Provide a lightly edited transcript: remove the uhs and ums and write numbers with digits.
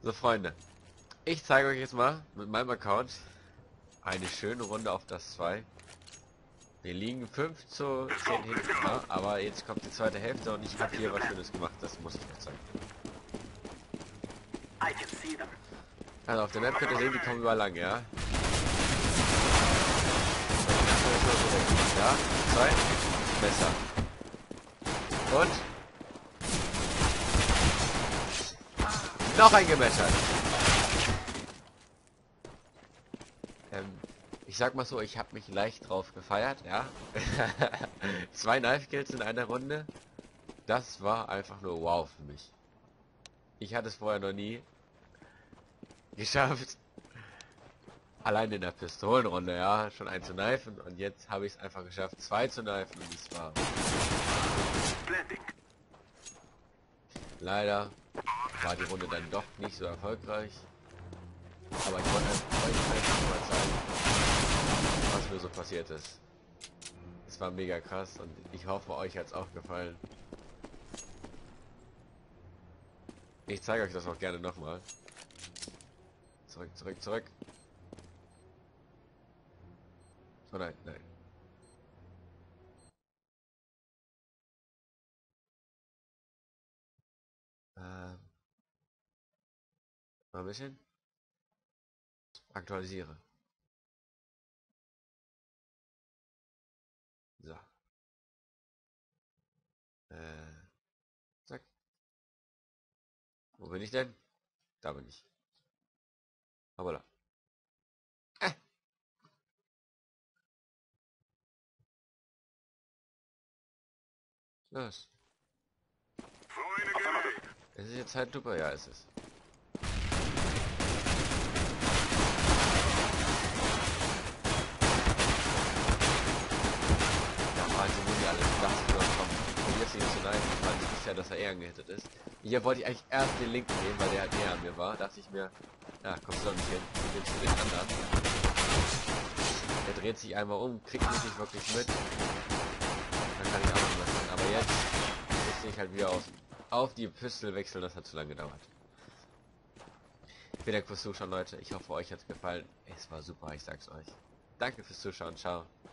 So, Freunde, ich zeige euch jetzt mal mit meinem Account eine schöne Runde auf das 2. Wir liegen 5:10 hinten, ja, aber jetzt kommt die zweite Hälfte und ich habe hier was Schönes gemacht. Das muss ich euch zeigen. Also auf der Map könnt ihr sehen, die kommen überall lang, ja. Ja, 2, besser. Und noch ein Gemäschert. Ich sag mal so, ich habe mich leicht drauf gefeiert, ja. 2 Knife Kills in einer Runde. Das war einfach nur wow für mich. Ich hatte es vorher noch nie geschafft. Allein in der Pistolenrunde, ja, schon 1 zu knifen und jetzt habe ich es einfach geschafft, 2 zu knifen und es war leider war die Runde dann doch nicht so erfolgreich. Aber ich wollte euch einfach mal zeigen, was mir so passiert ist. Es war mega krass und ich hoffe, euch hat es auch gefallen. Ich zeige euch das auch gerne nochmal. Zurück, zurück, zurück. Oh nein, nein. Mal ein bisschen. Aktualisiere. So. Zack. Wo bin ich denn? Da bin ich. Hoppala. Los. Ist es jetzt halt super? Ja, ist es. Also wo die alle dachten, komm, jetzt nicht zu nein, weil ich wusste ja, dass er eher angehittet ist. Hier wollte ich eigentlich erst den linken nehmen, weil der halt näher an mir war. Dachte ich mir, ja, kommst du doch nicht hin. Du nimmst du den anderen. Der dreht sich einmal um, kriegt mich nicht wirklich mit. Dann kann ich auch nicht machen. Aber jetzt musste ich halt wieder auf die Pistol wechseln, das hat zu lange gedauert. Vielen Dank fürs Zuschauen, Leute. Ich hoffe, euch hat es gefallen. Es war super, ich sag's euch. Danke fürs Zuschauen, ciao.